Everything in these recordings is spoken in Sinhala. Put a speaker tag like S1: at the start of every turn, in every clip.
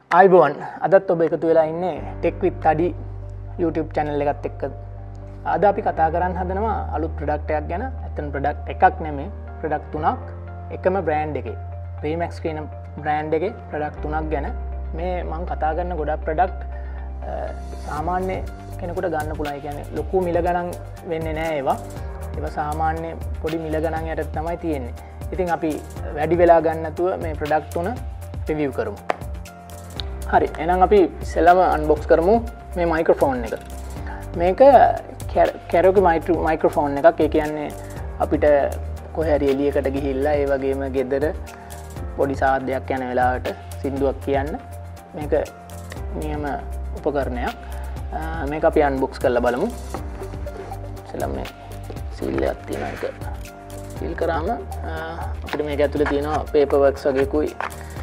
S1: අයිබෝන් අදත් ඔබ එකතු වෙලා ඉන්නේ ටෙක් විත් තඩි YouTube channel එකත් එක්ක. අද අපි කතා කරන්න හදනවා අලුත් ප්‍රොඩක්ට් එකක් ගැන. ඇත්තටම ප්‍රොඩක්ට් එකක් නෙමෙයි, ප්‍රොඩක්ට් තුනක් එකම බ්‍රෑන්ඩ් එකේ. Remax කියන බ්‍රෑන්ඩ් එකේ ප්‍රොඩක්ට් තුනක් ගැන මේ මම කතා කරන ගොඩක් ප්‍රොඩක්ට් සාමාන්‍ය කෙනෙකුට ගන්න පුළුවන්. ඒ කියන්නේ ලොකු මිල ගණන් වෙන්නේ නැහැ ඒවා. ඒවා සාමාන්‍ය පොඩි මිල ගණන් යට තමයි තියෙන්නේ. ඉතින් අපි වැඩි වෙලා ගන්න නැතුව මේ ප්‍රොඩක්ට් තුන රිවිව් කරමු. හරි, එහෙනම් අපි ඉස්සෙල්ලාම අන්බොක්ස් කරමු මේ මයික්‍රොෆෝන් එක. මේක කැරෝකේ මයික්‍රොෆෝන් එකක්. ඒ කියන්නේ අපිට කොහේ හරි එළියකට ගිහිල්ලා ඒ වගේම ගෙදර පොඩි සාද්දයක් යන වෙලාවට සින්දුවක් කියන්න මේක නියම උපකරණයක්. මේක අපි අන්බොක්ස් කරලා බලමු. ඉස්සෙල්ලාම මේ සීල් එකක් තියෙනවා. ඒක සීල් කරාම අපිට මේක ඇතුලේ තියෙනවා පේපර් වර්ක්ස් වගේකුයි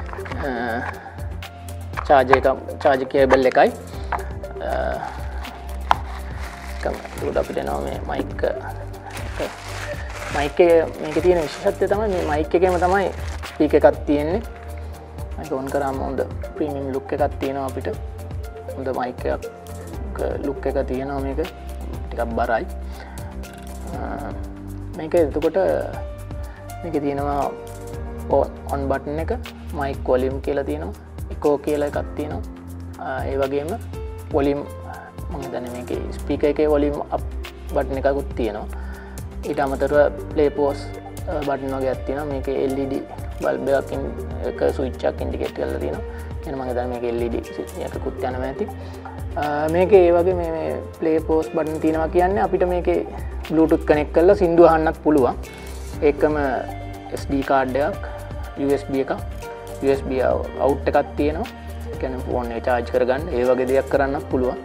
S1: චාර්ජ් කේබල් එකයි. ඒකට අපිට එනවා මේ මයික් එකේ මේකේ තියෙන විශේෂත්වය තමයි මේ මයික් එකේම තමයි ස්පීකර් එකක් තියෙන්නේ. මේක ඔන් කරාම හොඳ ප්‍රීමියම් ලුක් එකක් තියෙනවා අපිට. හොඳ මයික් එකක් ලුක් එක තියෙනවා. මේක ටිකක් බරයි. මේක එතකොට මේකේ තියෙනවා ඔන් බටන් එක, මයික් වොලියම් කියලා තියෙනවා, එකෝ කියලා එකක් තියෙනවා. ඒ වගේම වොලියම් මම හිතන්නේ මේකේ ස්පීකර් එකේ වොලියම් අප් බටන් එකකුත් තියෙනවා. ඊට අමතරව ප්ලේ පෝස් බටන් වගේක් තියෙනවා. මේකේ LED බල්බ් එකක් ස්විච් එකක් ඉන්ඩිකේට් කරලා තියෙනවා. එහෙනම් මම හිතන්නේ මේකේ LED එකකුත් යනවා ඇති. මේකේ ඒ වගේ මේ ප්ලේ පෝස් බටන් තියෙනවා කියන්නේ අපිට මේකේ Bluetooth කනෙක්ට් කරලා සින්දු අහන්නත් පුළුවන්. ඒකම SD කාඩ් එකක්, USB එකක්, USB out එකක් තියෙනවා. ඒ කියන්නේ ෆෝන් එක charge කරගන්න ඒ වගේ දෙයක් කරන්නත් පුළුවන්.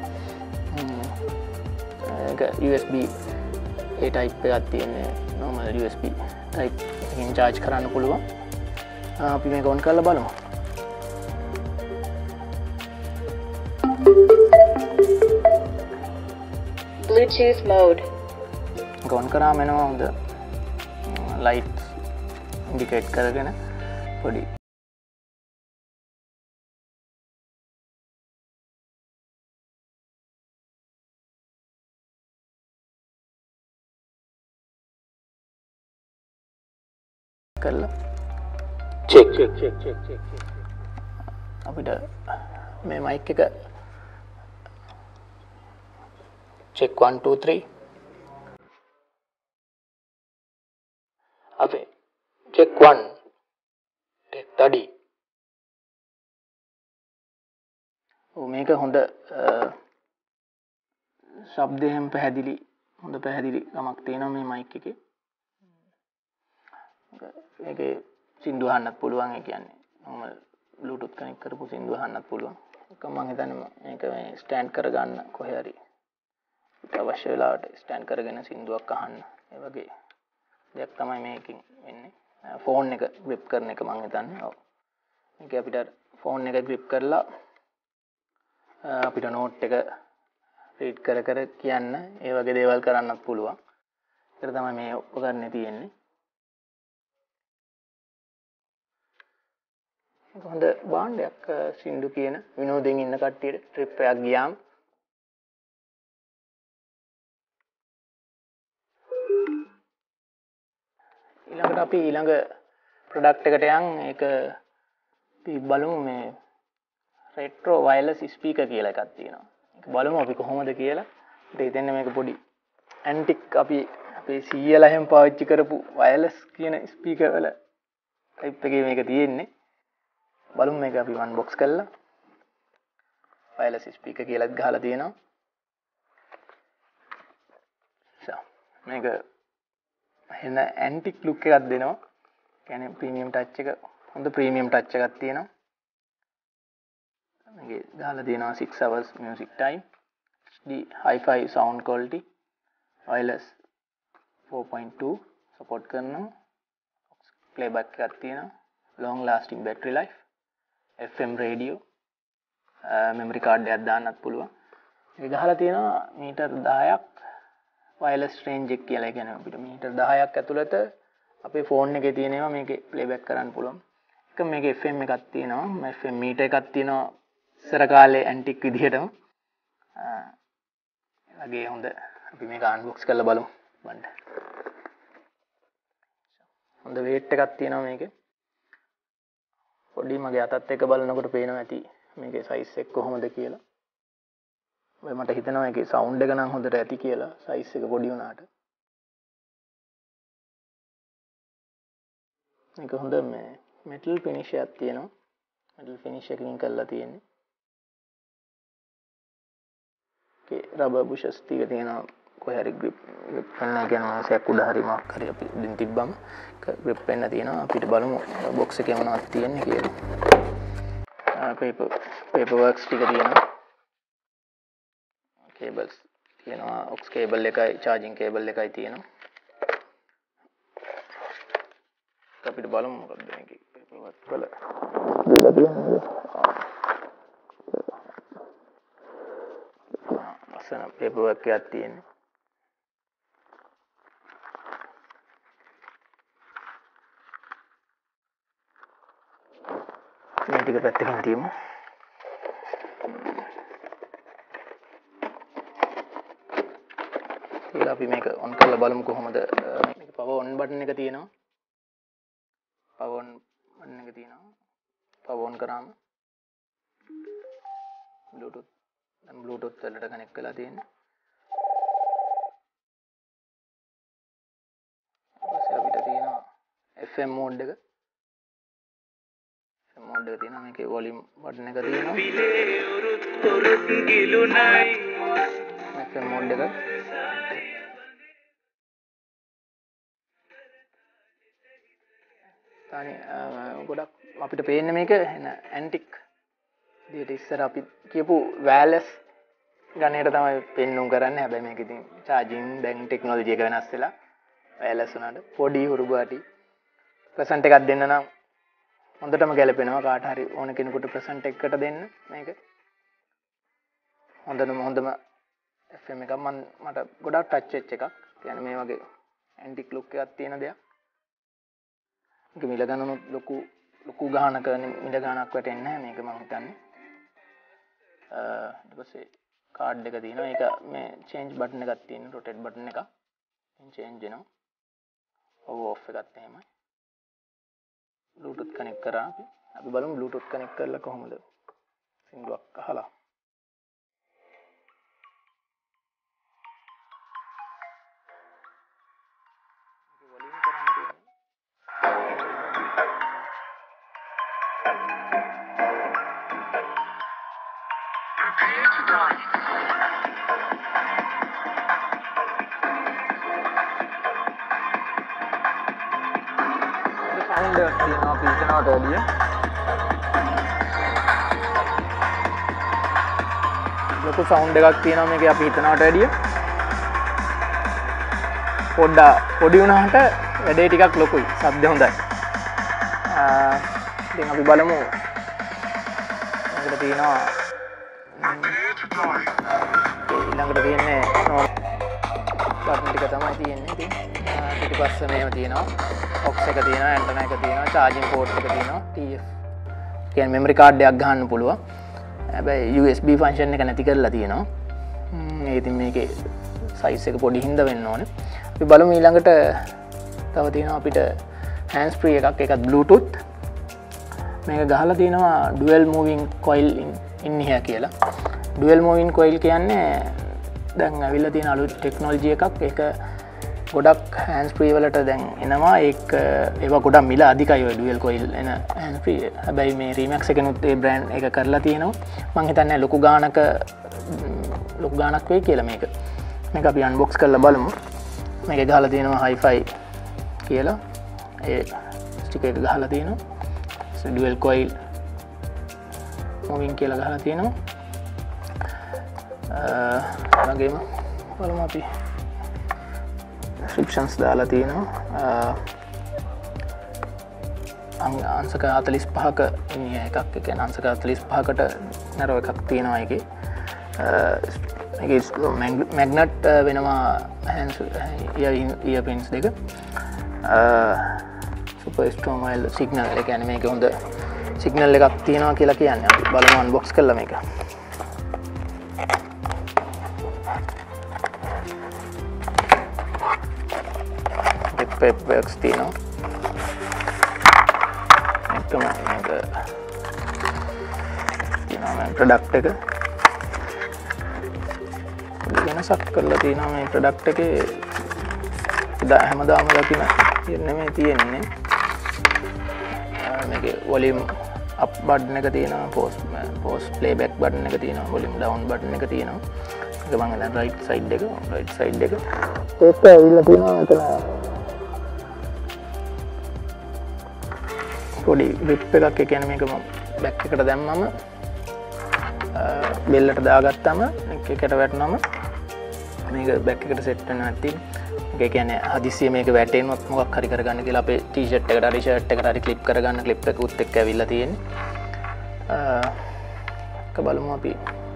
S1: ඒක USB A type එකක් තියෙන්නේ. normal USB type එකකින් charge කරන්න පුළුවන්. අපි මේක on කරලා බලමු.
S2: Bluetooth mode.
S1: on කරාම එනවා හොඳ light indicate කරගෙන පොඩි කරලා check අපිට මේ mic එක check 1 2 3 අපේ check 1 ටෙක් තඩි. මේක හොඳ ශබ්දයෙන් පැහැදිලි, හොඳ පැහැදිලි ගමක් තියෙනවා මේ මයික් එකේ. මේකේ සින්දු අහන්නත් පුළුවන්. ඒ කියන්නේ normal Bluetooth කනෙක්ට් කරපු සින්දු අහන්නත් පුළුවන්. ඒක මම හිතන්නේ මේක මේ ස්ටෑන්ඩ් කරගන්න කොහේ හරි අවශ්‍ය වෙලාවට ස්ටෑන්ඩ් කරගෙන සින්දුවක් අහන්න. ඒ වගේ දෙයක් තමයි මේකෙන් වෙන්නේ. ෆෝන් එක grip කරන එක මම හිතන්නේ. ඔව්. මේක අපිට ෆෝන් එක grip කරලා අපිට නෝට් එක රීඩ් කර කර කියන්න ඒ වගේ දේවල් කරන්නත් පුළුවන්. ඒක තමයි මේ උපකරණේ තියෙන්නේ. හොඳ භාණ්ඩයක් සින්දු කියන විනෝදයෙන් ඉන්න කට්ටියට ට්‍රිප් එකක් ගියාම ඊළඟට අපි ඊළඟ ප්‍රොඩක්ට් එකට යන්. ඒක අපි බලමු මේ රෙට්‍රෝ වයර්ලස් ස්පීකර් කියලා එකක් තියෙනවා. ඒක බලමු අපි කොහොමද කියලා. මට හිතෙන්නේ මේක පොඩි ඇන්ටික් අපි අපේ සීයලා හැම පාවිච්චි කරපු වයර්ලස් කියන ස්පීකර් වල ටයිප් එකේ මේක තියෙන්නේ. බලමු මේක අපි අන්බොක්ස් කරලා. වයර්ලස් ස්පීකර් කියලාත් ගහලා තියෙනවා. මේක එන ඇන්ටික් ලුක් එකක් දෙනවා. කියන්නේ ප්‍රීමියම් ටච් එක, හොඳ ප්‍රීමියම් ටච් එකක් තියෙනවා. මේකේ දාලා තියෙනවා 6 hours music time, HD hi-fi sound quality, wireless 4.2 support කරනවා, playback එකක් තියෙනවා, long lasting battery life, FM radio, memory card එකක් දාන්නත් පුළුවන්. මේක ගහලා තියෙනවා මීටර් 10ක් wireless range එක කියලා. කියන්නේ අපිට මීටර් 10ක් ඇතුළත අපේ ෆෝන් එකේ තියෙනවා මේකේ ප්ලේබැක් කරන්න පුළුවන්. එක මේකේ FM එකක් තියෙනවා, FM මීටර් එකක් තියෙනවා ඉස්සර කාලේ ඇන්ටික් විදිහටම වගේ හොඳ අපි මේක අන්බොක්ස් කරලා බලමු බලන්න. හොඳ weight එකක් තියෙනවා මේකේ. පොඩි මගේ අතත් එක්ක බලනකොට පේනවා ඇති මේකේ size එක කොහොමද කියලා. ඔය මට හිතෙනවා ඒකේ sound එක නම් හොඳට ඇති කියලා size එක පොඩි වුණාට. මේක හොඳ මේ metal finish එකක් තියෙනවා. metal finish එකකින් කරලා තියෙන්නේ. ඒකේ rubber bushes ටික තියෙනවා. කොහේ හරි grip පෙන්න කියන මාසයක් උඩ හරි මාක් හරි අපි දින් තිබ්බම grip පෙන්න තියෙනවා. අපිට බලමු box එකේ මොනවද තියෙන්නේ කියලා. paper works ටික තියෙනවා. cables තියෙනවා. aux cable එකයි charging cable එකයි තියෙනවා. අපිට බලමු මොකක්ද මේකේ paper work වල දීලා තියෙන්නේ. අසන paper work එකක් තියෙන්නේ. මේ ටික පැත්තකින් තියමු. ඊළඟ අපි මේක on කරලා බලමු කොහොමද මේක power on button එක තියෙනවා. power on button එක තියෙනවා. power on කරාම bluetooth වලට connect කරලා තියෙනවා. ඊපස්සේ අපිට තියෙනවා FM mode එක. mode එක තියෙනවා. මේකේ volume button එක තියෙනවා. FM mode එක. තනි ගොඩක් අපිට පේන්නේ මේක ඇන්ටික් විදිහට ඉස්සර අපි කියපු wireless ගණයට තමයි පෙන්නුම් කරන්නේ. හැබැයි මේක ඉතින් charging දැන් ටෙක්නොලොජි එක වෙනස් වෙලා wireless උනාට පොඩි හුරුබාටි ප්‍රසන්ට් එකක් දෙන්න නම් හොඳටම ගැලපෙනවා. කාට හරි ඕන කෙනෙකුට ප්‍රසන්ට් එකකට දෙන්න මේක හොඳම FM එකක්. මට ගොඩක් ටච් වෙච්ච එකක්. කියන්නේ මේ වගේ ඇන්ටික් ලුක් එකක් තියෙන දෙයක්. මේක මිල ගන්නනොත් ලොකු ගානක මිල ගානක් වැටෙන්නේ නැහැ මේක මම හිතන්නේ. ඊට පස්සේ කාඩ් එක තියෙනවා. ඒක මේ change button එකක් තියෙනවා. rotate button එකක්. change වෙනවා. off එකත් එහෙමයි. Bluetooth connect කරා අපි බලමු Bluetooth connect කරලා කොහොමද සින්දුවක් අහලා. sound එකක් තියෙනවා අපි හිතනවට වැඩිය. ලොකු sound එකක් තියෙනවා මේකේ අපි හිතනවට වැඩිය. පොඩි වුණාට වැඩේ ටිකක් ලොකුයි. ශබ්ද හොඳයි. ඉතින් අපි බලමු. ඊළඟට තියෙනවා ඊළඟට තියෙන්නේ බටන් ටික තමයි තියෙන්නේ. ඉතින් පිටිපස්සේ මේව තියෙනවා. aux එක තියෙනවා, antenna එක තියෙනවා, charging port එක තියෙනවා, TF කියන්නේ memory card එකක් ගහන්න පුළුවන්. හැබැයි USB function එක නැති කරලා තියෙනවා. ඒ ඉතින් මේකේ size එක පොඩි හින්දා වෙන්න ඕනේ. අපි බලමු ඊළඟට තව තියෙනවා අපිට hands free එකක්. ඒකත් bluetooth. මේක ගහලා තියෙනවා dual moving coil in here කියලා. dual moving coil කියන්නේ දැන් ඇවිල්ලා තියෙන අලුත් ටෙක්නොලොජි එකක්. ඒක ගොඩක් hands free වලට දැන් එනවා. ඒවා ගොඩක් මිල අධිකයි ඔය dual coil එන hands free. හැබැයි මේ Remax එකනොත් ඒ brand එක කරලා තියෙනවා. මම හිතන්නේ ලොකු ගානක් වෙයි කියලා මේක. මේක අපි unbox කරලා බලමු. මේක ගහලා තියෙනවා hi-fi කියලා. ඒ ස්ටිකර් එක ගහලා තියෙනවා. dual coil moving කියලා ගහලා තියෙනවා. වගේම බලමු අපි descriptions දාලා තියෙනවා. අංශක 45ක එකක්. ඒ කියන්නේ අංශක 45කට නරෝ එකක් තියෙනවා ඒකේ. ඒකේ magnet වෙනවා hands earphones දෙක. super strong signal. ඒ කියන්නේ මේක හොඳ සිග්නල් එකක් තියෙනවා කියලා කියන්නේ. අපි බලමු අන්බොක්ස් කරලා මේක. paperworks තියෙනවා. එකම මේක තියෙනවා ප්‍රොඩක්ට් එක. වෙනසක් කරලා තියෙනවා මේ ප්‍රොඩක්ට් එකේ. හැමදාම දකින්න නෙමෙයි තියෙන්නේ. මේකේ වොලියුම් අප් බටන් එක තියෙනවා, පෝස් ප්ලේබැක් බටන් එක තියෙනවා, වොලියුම් ඩවුන් බටන් එක තියෙනවා. ඒක මම දැන් රයිට් සයිඩ් එක ඒක ඇවිල්ලා තියෙනවා මෙතන. පොඩි ග්‍රිප් එකක්. ඒ කියන්නේ මේක මම බැක් එකට දැම්මම බෙල්ලට දාගත්තම එකට වැටුනම මේක බැක් එකට සෙට් වෙනවා නැති. ඒ කියන්නේ හදිස්සිය මේක වැටෙනොත් මොකක් හරි කරගන්න කියලා අපේ ටී-ෂර්ට් එකට හරි ෂර්ට් එකට හරි ක්ලිප් කරගන්න ක්ලිප් එක උත් එක්ක ඇවිල්ලා තියෙන්නේ. ඒක බලමු අපි.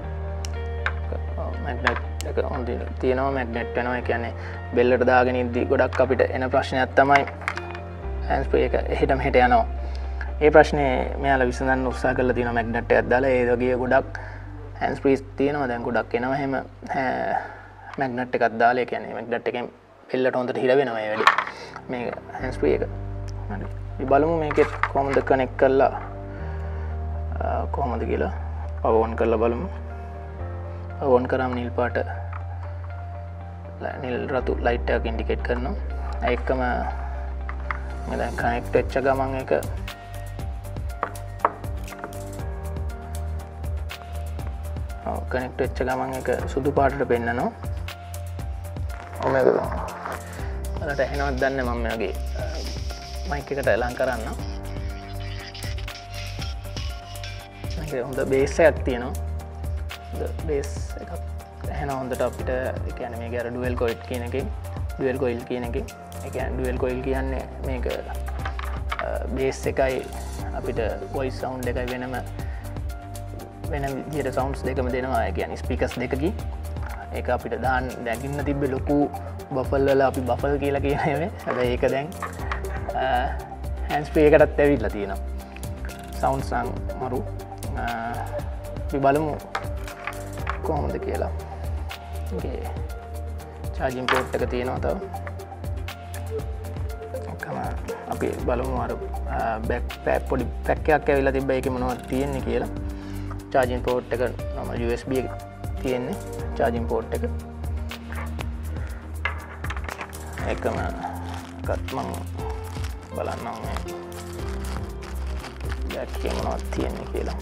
S1: මැග්නට් එක හොඳ තියෙනවා, මැග්නට් වෙනවා. ඒ කියන්නේ බෙල්ලට දාගෙන ඉද්දි ගොඩක් අපිට එන ප්‍රශ්නයක් තමයි හෑන්ඩ් ස්ප්‍රේ එක එහෙට මෙහෙට යනවා. ඒ ප්‍රශ්නේ මෙයාලා විසඳන්න උත්සාහ කරලා තියෙනවා මැග්නට් එකක් දාලා. ඒ වගේ ගොඩක් හෑන්ඩ් ස්ප්‍රීස් තියෙනවා දැන් ගොඩක් එනවා එහෙම මැග්නට් එකක් දාලා. ඒ කියන්නේ මැග්නට් එකෙන් බෙල්ලට හොඳට හිර වෙනවා මේ වැඩි. මේ හෑන්ඩ් ස්ප්‍රේ එක. හරි. අපි බලමු මේකෙත් කොහොමද කනෙක්ට් කරලා කොහොමද කියලා ඕන් කරලා බලමු. ඕන් කරාම නිල් පාට නිල් රතු ලයිට් එකක් ඉන්ඩිකේට් කරනවා. ඒකම මම දැන් කනෙක්ට් වෙච්ච ගමන් එක කනෙක්ට් වෙච්ච ගමන් එක සුදු පාටට පෙන්නනවා. ඔමේක ඔයාලට ඇහෙනවද දන්නේ මම මෙයාගේ මයික් එකට ලං කරන්න. මේක හොඳ බේස් එකක් තියෙනවා. හොඳ බේස් එකක් ඇහෙන හොඳට අපිට. ඒ කියන්නේ මේක අර ඩුවල් කොයිල් කියන එකෙන් ඒ කියන්නේ ඩුවල් කොයිල් කියන්නේ මේක බේස් එකයි අපිට වොයිස් සවුන්ඩ් එකයි වෙන විදිහට සවුන්ඩ්ස් දෙකම දෙනවා. ඒ කියන්නේ ස්පීකර්ස් දෙකකින් ඒක අපිට දාන්න දැකින්න තිබ්බේ ලොකු බෆල් වල අපි බෆල් කියලා කියන්නේ. හැබැයි ඒක දැන් හෑන්ඩ් ස්ප්‍රේ එකටත් ඇවිල්ලා තියෙනවා. සවුන්ඩ්ස් නම් මරු. අපි බලමු කොහොමද කියලා. ඒකේ චාර්ජින් පෝට් එක තියෙනවා තව. අපි බලමු අර බැක් පොඩි පැක් එකක් ඇවිල්ලා තිබ්බ. ඒකේ මොනවද තියෙන්නේ කියලා. චාර්ජින් පෝට් එක normal USB එක තියෙන්නේ. චාර්ජින් පෝට් එක එකම එකත් මම බලන්නම් මේ බැක් එකේ මොනවද තියෙන්නේ කියලා.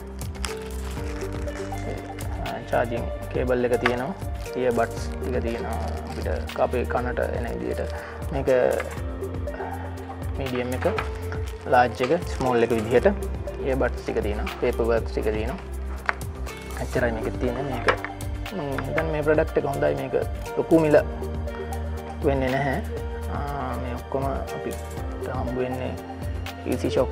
S1: චාර්ජින් කේබල් එක තියෙනවා. ඉයර්බඩ්ස් ටික තියෙනවා. අපිට අපේ කනට එන විදිහට මේක මීඩියම් එක, ලාර්ජ් එක, ස්මෝල් එක විදිහට ඉයර්බඩ්ස් ටික තියෙනවා. පේපර්වර්ක්ස් ටික තියෙනවා. එච්චරයි මේකේ තියෙන්නේ. මේක දැන් මේ ප්‍රොඩක්ට් එක හොඳයි. මේක ලොකු මිල වෙන්නේ නැහැ. මේ ඔක්කොම අපිට හම්බ වෙන්නේ easy shop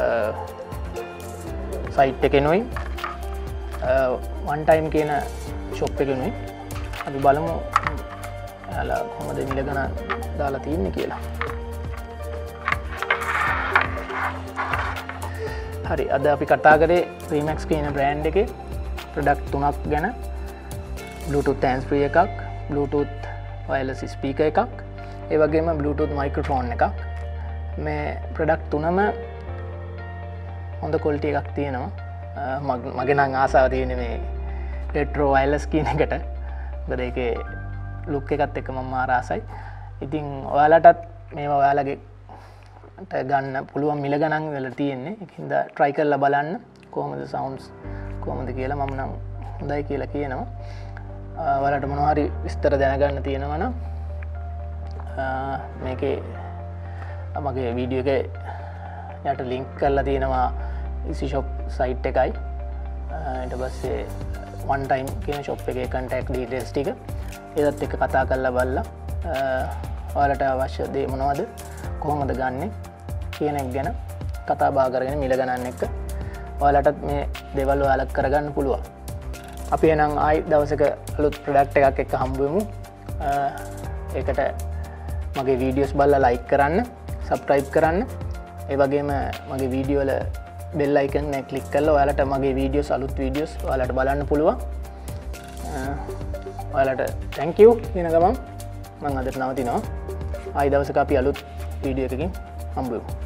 S1: සයිට් එකේනොයි one time කියන shop එකේනොයි. අපි බලමු එයාලා කොහොමද මිල ගණන් දාලා තියෙන්නේ කියලා. හරි, අද අපි කතා කරේ Remax කියන බ්‍රෑන්ඩ් එකේ ප්‍රොඩක්ට් තුනක් ගැන. Bluetooth hands free එකක්, Bluetooth wireless speaker එකක්, ඒ වගේම Bluetooth microphone එකක්. මේ ප්‍රොඩක්ට් තුනම හොඳ quality එකක් තියෙනවා. මගේ නම් ආසාව තියෙන්නේ මේ retro wireless කියන එකට. මොකද ඒකේ look එකත් එක්ක මම මාර ආසයි. ඉතින් ඔයාලටත් මේවා ඔයාලගේ ගන්න පුළුවන් මිල ගණන් වල තියෙන්නේ. ඒකින්ද try කරලා බලන්න කොහොමද sounds කොහොමද කියලා. මම නම් හොඳයි කියලා කියනවා. ඔයාලට මොනවා හරි විස්තර දැනගන්න තියෙනවා නම් මේකේ මගේ වීඩියෝ එකේ යට link කරලා තියෙනවා easy shop site එකයි. ඊට පස්සේ one time කියන shop එකේ contact details ටික ඒකත් එක්ක කතා කරලා බලලා ඔයාලට අවශ්‍ය දේ මොනවද, කොහොමද ගන්නෙ කියන එක ගැන කතා බහ කරගෙන මිල ගණන් එක්ක ඔයාලටත් මේ දේවල් ඔයාලා කරගන්න පුළුවන්. අපි එහෙනම් ආයි දවසක අලුත් ප්‍රොඩක්ට් එකක් එක්ක හම්බ වෙමු. ඒකට මගේ වීඩියෝස් බලලා ලයික් කරන්න, සබ්ස්ක්‍රයිබ් කරන්න. ඒ වගේම මගේ වීඩියෝ වල බෙල් අයිකන් එක ක්ලික් කරලා ඔයාලට මගේ වීඩියෝස් අලුත් වීඩියෝස් ඔයාලට බලන්න පුළුවන්. ඔයාලට thank you කියන ගමන් මම අදට නවතිනවා. ආයි දවසක අපි අලුත් වීඩියෝ එකකින් හම්බ වෙමු.